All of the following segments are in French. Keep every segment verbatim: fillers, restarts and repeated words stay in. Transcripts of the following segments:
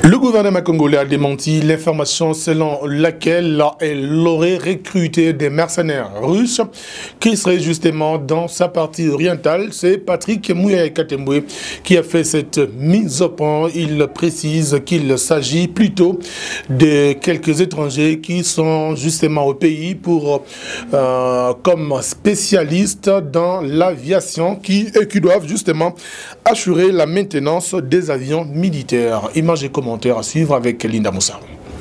Le gouvernement congolais a démenti l'information selon laquelle il aurait recruté des mercenaires russes qui seraient justement dans sa partie orientale. C'est Patrick Mouyaya Katembwe qui a fait cette mise au point. Il précise qu'il s'agit plutôt de quelques étrangers qui sont justement au pays pour euh, comme spécialistes dans l'aviation qui, et qui doivent justement assurer la maintenance des avions militaires. Images et commentaires à suivre avec Linda Moussa.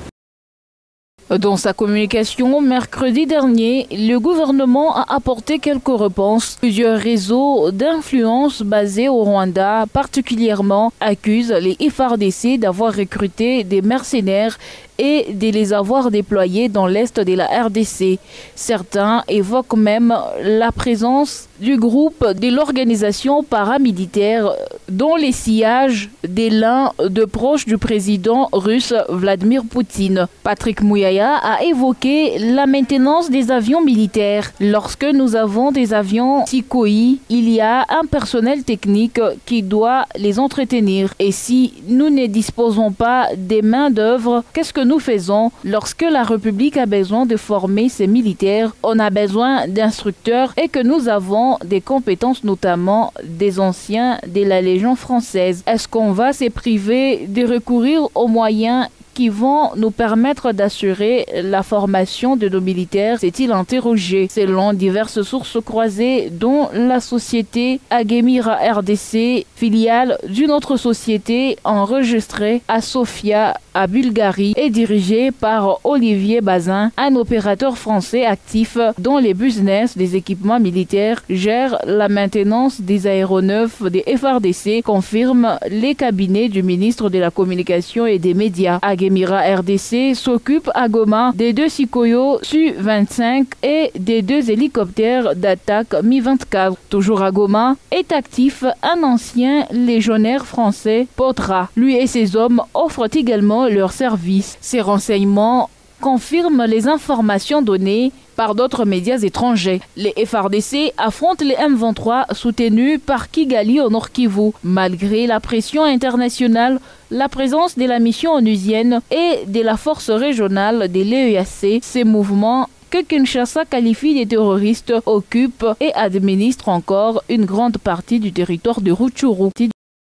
Dans sa communication mercredi dernier, le gouvernement a apporté quelques réponses. Plusieurs réseaux d'influence basés au Rwanda, particulièrement, accusent les F A R D C d'avoir recruté des mercenaires et de les avoir déployés dans l'est de la R D C. Certains évoquent même la présence du groupe de l'organisation paramilitaire dont les sillages de l'un de proches du président russe Vladimir Poutine. Patrick Mouyaya a évoqué la maintenance des avions militaires. Lorsque nous avons des avions Sukhoi, il y a un personnel technique qui doit les entretenir. Et si nous ne disposons pas des main-d'œuvre, qu'est-ce que nous faisons? Lorsque la République a besoin de former ses militaires, on a besoin d'instructeurs et que nous avons des compétences, notamment des anciens de la Légion française. Est-ce qu'on va se priver de recourir aux moyens qui vont nous permettre d'assurer la formation de nos militaires, s'est-il interrogé. Selon diverses sources croisées, dont la société Agemira R D C, filiale d'une autre société enregistrée à Sofia, à Bulgarie, et dirigée par Olivier Bazin, un opérateur français actif dont les business des équipements militaires gèrent la maintenance des aéronefs des F A R D C, confirment les cabinets du ministre de la Communication et des Médias. Agemira R D C s'occupe à Goma des deux Sukhoi Su vingt-cinq et des deux hélicoptères d'attaque Mi vingt-quatre. Toujours à Goma est actif un ancien légionnaire français, Potra. Lui et ses hommes offrent également leurs services. Ces renseignements confirment les informations données par d'autres médias étrangers. Les F A R D C affrontent les M vingt-trois soutenus par Kigali au Nord Kivu. Malgré la pression internationale, la présence de la mission onusienne et de la force régionale de l'E A C, ces mouvements que Kinshasa qualifie de terroristes occupent et administrent encore une grande partie du territoire de Rutshuru.